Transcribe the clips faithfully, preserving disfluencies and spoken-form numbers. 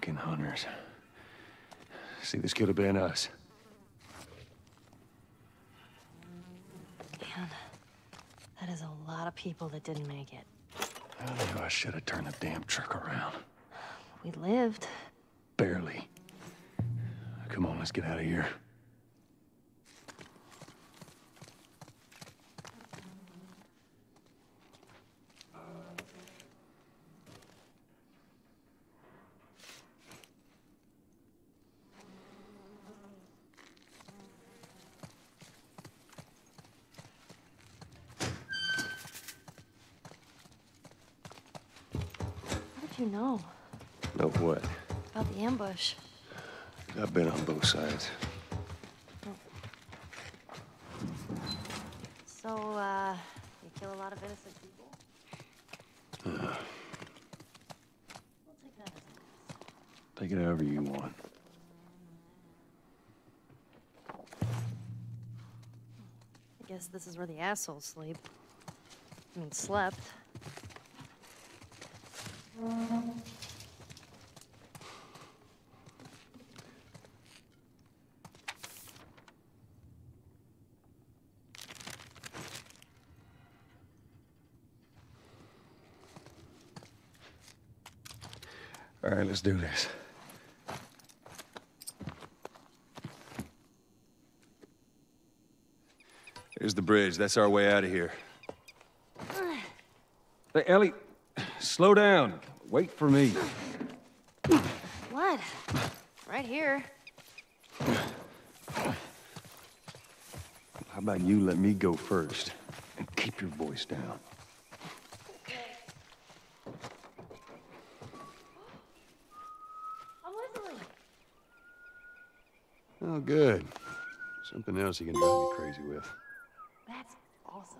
Fucking hunters. See, this could have been us. Man, that is a lot of people that didn't make it. I knew I should have turned the damn truck around. We lived. Barely. Come on, let's get out of here. You know Know what? about the ambush. I've been on both sides. So, uh, you kill a lot of innocent people? Uh, We'll take that as a yes. take it however you want. I guess this is where the assholes sleep. I mean, slept. All right, let's do this. Here's the bridge. That's our way out of here. Hey, Ellie, slow down. Wait for me. What? Right here. How about you let me go first and keep your voice down? Okay. I'm whistling. Oh, good. Something else you can drive me crazy with. That's awesome.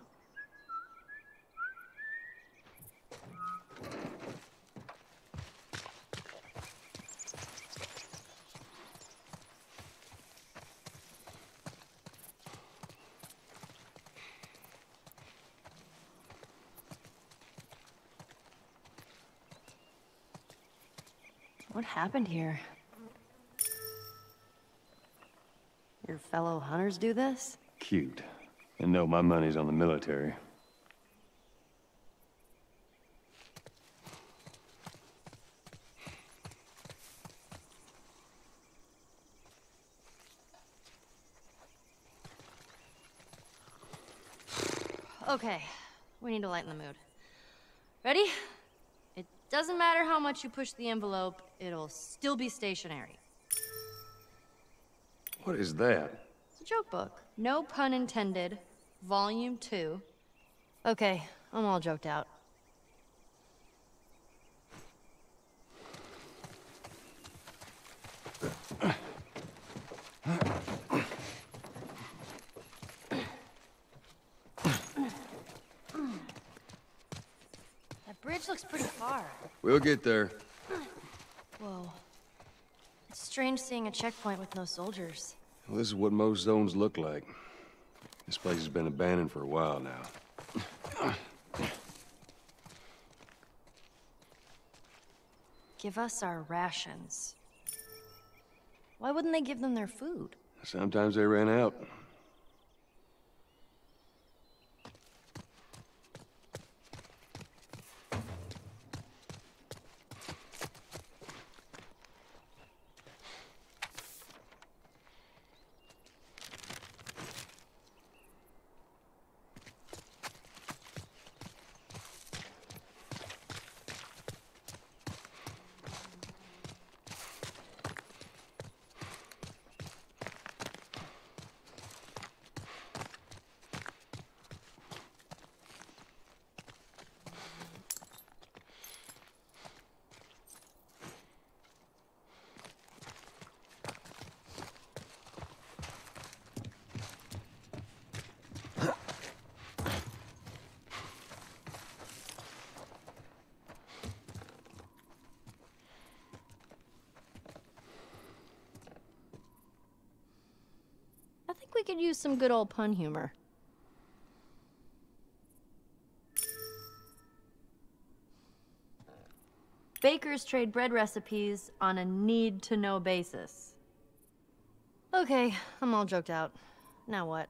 What happened here? Your fellow hunters do this? Cute. And no, my money's on the military. Okay, we need to lighten the mood. Ready? It doesn't matter how much you push the envelope, it'll still be stationary. What is that? It's a joke book. No pun intended. Volume two. Okay, I'm all joked out. That bridge looks pretty far. We'll get there. Whoa. It's strange seeing a checkpoint with no soldiers. Well, this is what most zones look like. This place has been abandoned for a while now. Give us our rations. Why wouldn't they give them their food? Sometimes they ran out. I think we could use some good old pun humor. bakers trade bread recipes on a need-to-know basis. Okay, I'm all joked out. Now what?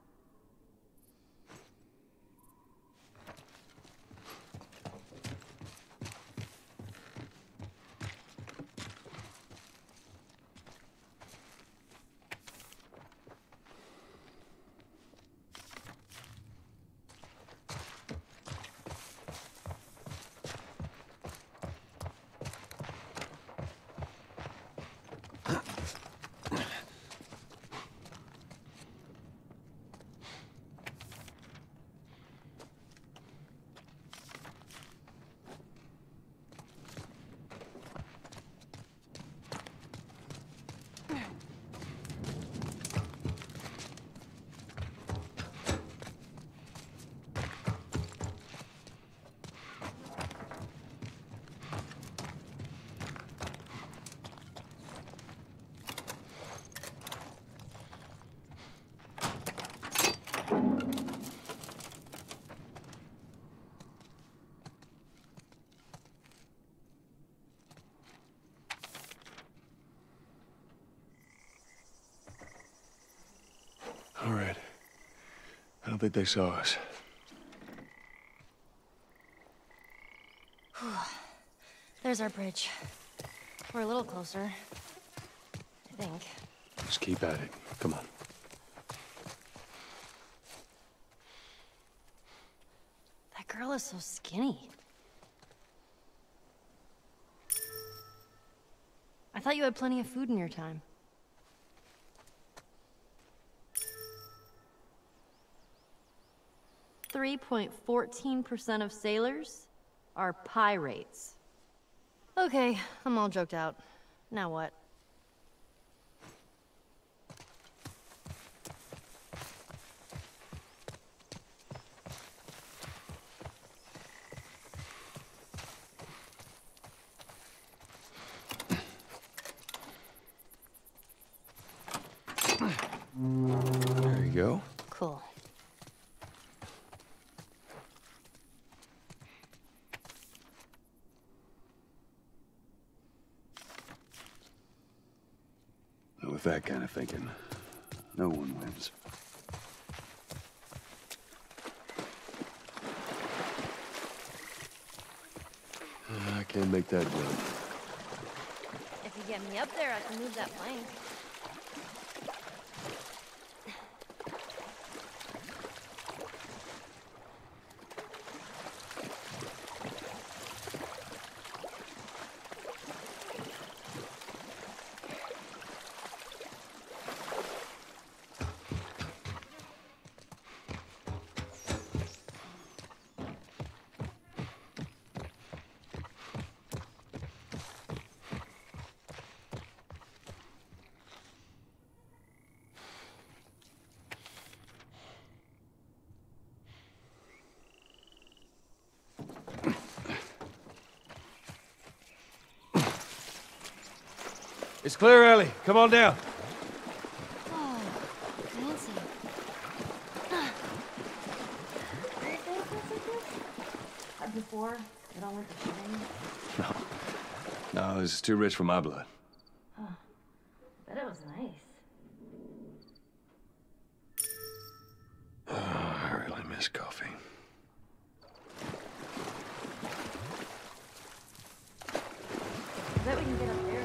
All right. I don't think they saw us. There's our bridge. We're a little closer. I think. Just keep at it. Come on. That girl is so skinny. I thought you had plenty of food in your time. three point one four percent of sailors are pirates. Okay, I'm all joked out. Now what? There you go. Cool. With that kind of thinking, no one wins. I can't make that jump. If you get me up there, I can move that plank. It's clear, Ellie. Come on down. Oh, fancy. Had before, it all went to shit. No, this is too rich for my blood. Huh. Bet it was nice. Oh, I really miss coffee. I bet we can get up there.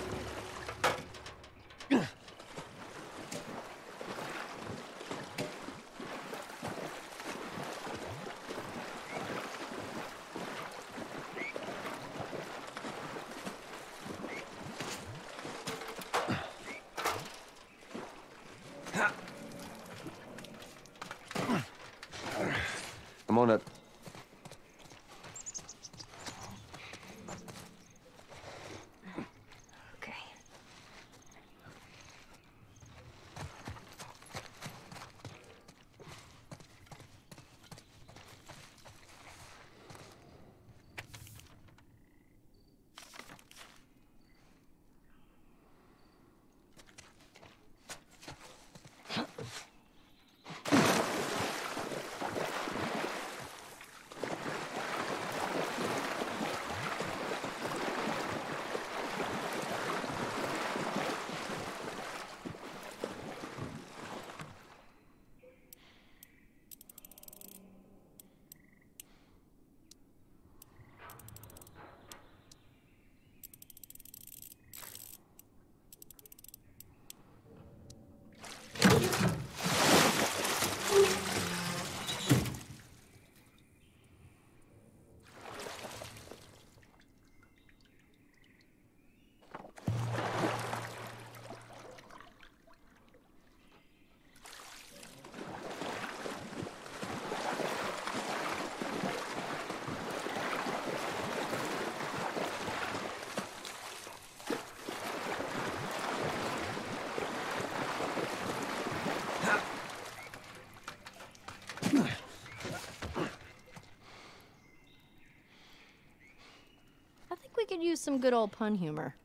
Come on up. Okay. think we could use some good old pun humor.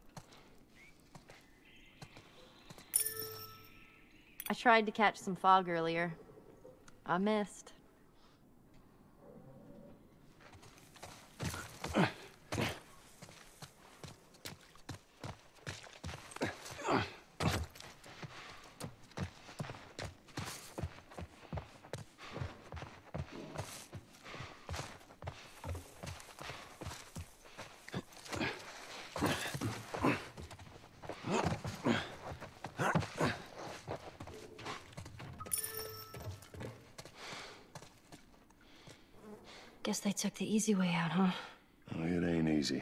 I tried to catch some fog earlier. I missed. Guess they took the easy way out, huh? Well, it ain't easy.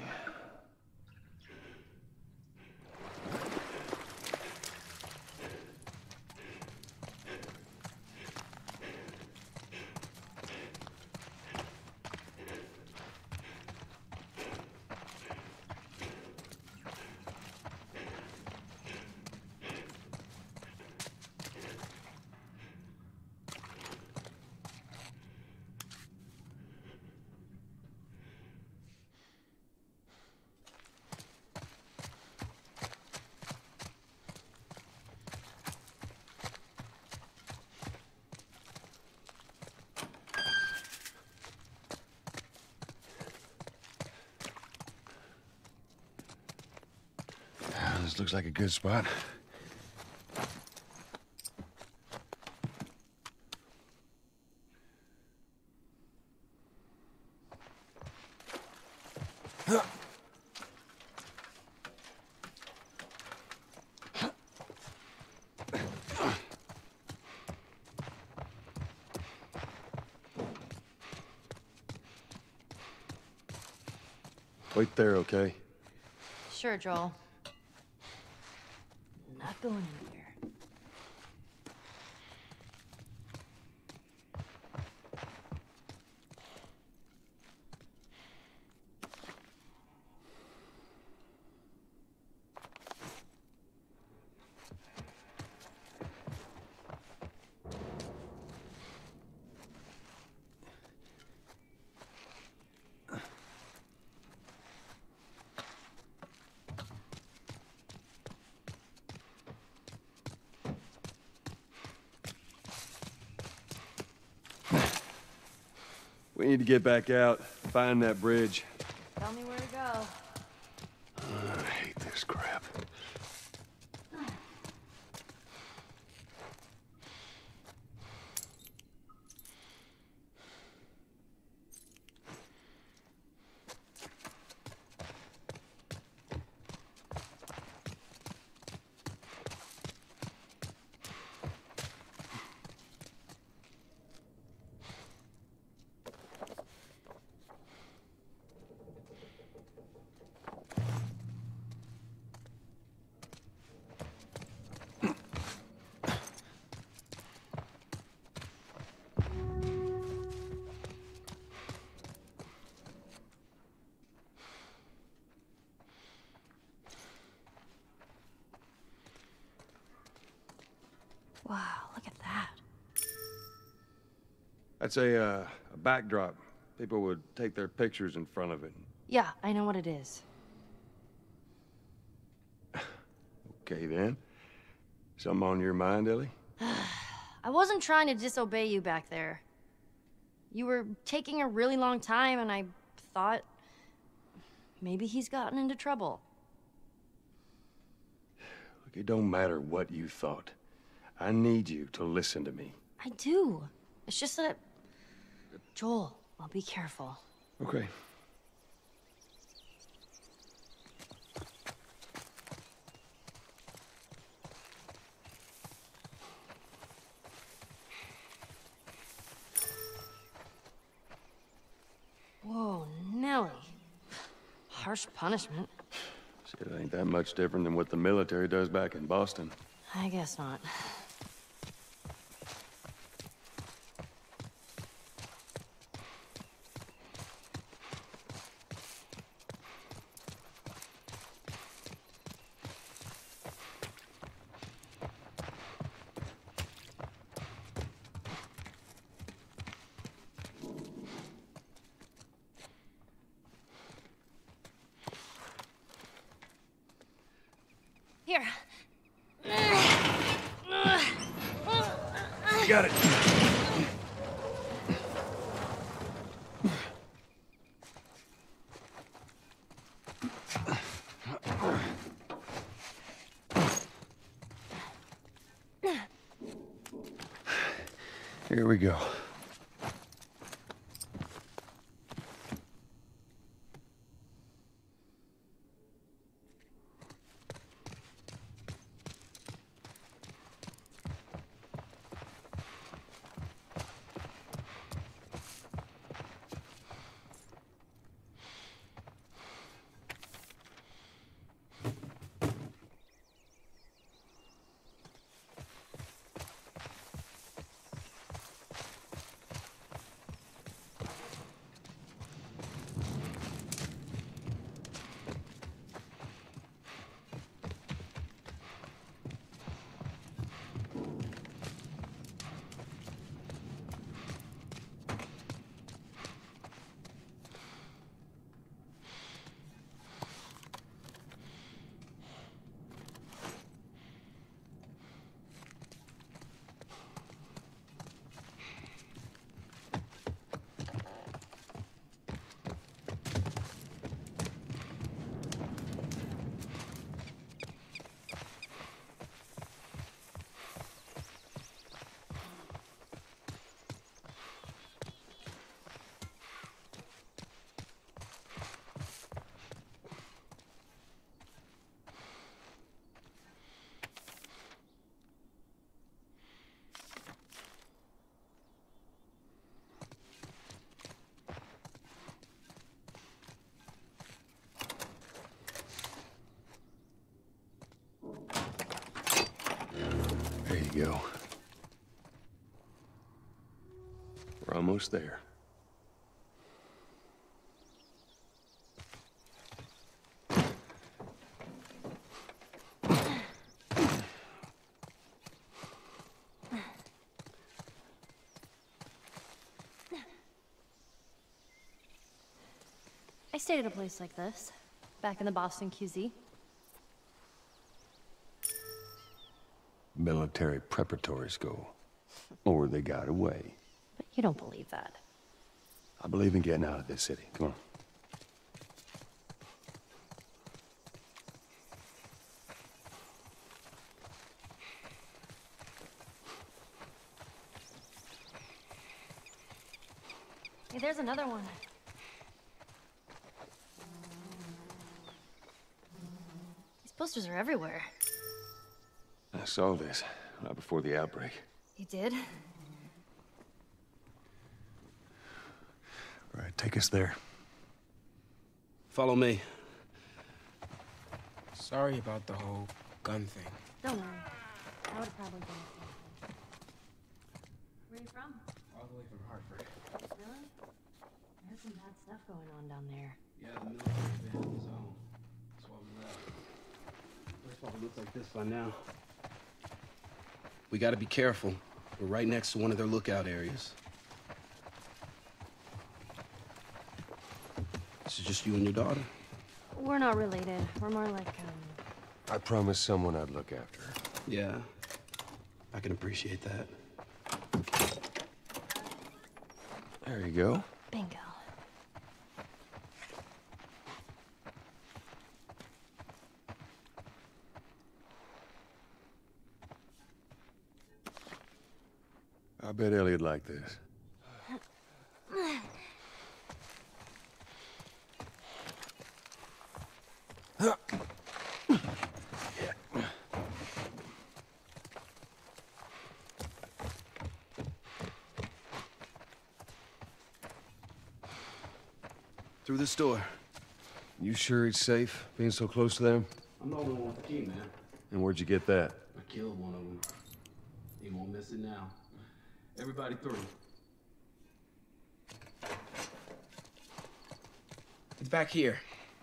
This looks like a good spot. Wait there, okay? Sure, Joel. Not going in here. We need to get back out, find that bridge. Tell me where to go. Uh, I hate this crap. Wow, look at that. That's a, uh, a backdrop. People would take their pictures in front of it. Yeah, I know what it is. Okay, then. Something on your mind, Ellie? I wasn't trying to disobey you back there. You were taking a really long time, and I thought maybe he's gotten into trouble. Look, it don't matter what you thought. I need you to listen to me. I do. It's just that... Joel, I'll be careful. Okay. Whoa, Nelly. Harsh punishment. Shit, ain't that much different than what the military does back in Boston. I guess not. Here. You got it. Here we go. There you go. We're almost there. I stayed at a place like this, back in the Boston Q Z. Military preparatory school. Or they got away. But you don't believe that. I believe in getting out of this city. Come on. Hey, there's another one. These posters are everywhere. I saw this right before the outbreak. You did? All right, take us there. Follow me. Sorry about the whole gun thing. Don't worry. I would have probably done the same thing. Where are you from? All the way from Hartford. Really? I heard some bad stuff going on down there. Yeah, the military's been in the zone. That's why we left. Place probably looks like this by now. We gotta be careful. We're right next to one of their lookout areas. This is just you and your daughter? We're not related. We're more like, um... I promised someone I'd look after her. Yeah. I can appreciate that. There you go. bingo. I bet Elliot liked this. Through this door. You sure it's safe, being so close to them? I'm the only one with the key, man. And where'd you get that? I killed one of them. He won't miss it now. Everybody through. It's back here.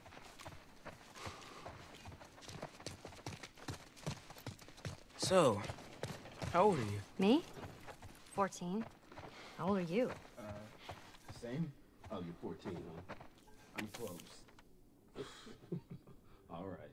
So, how old are you? Me? fourteen. How old are you? Uh, same? Oh, you're fourteen, huh? I'm close. All right.